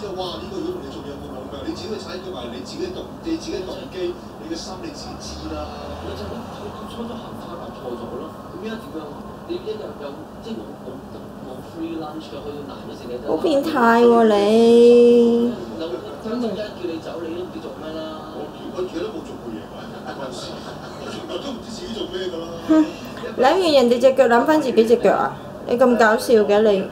知道，哇！呢個如果同你做嘢有冇冇㗎？你自己去踩腳埋，你自己動機，你嘅心你自己知啦。 咪就係佢初初行錯咗咯。咁而家點樣？你一日有即係冇 free lunch 嘅，去到難嘅時你好變態喎你！ 突然間叫你走，你都唔知做咩啦。 我其實都冇做過嘢㗎，嗰陣時我從來都唔知自己做咩㗎啦。 攬完人哋隻腳攬翻自己隻腳啊！你咁搞笑嘅你！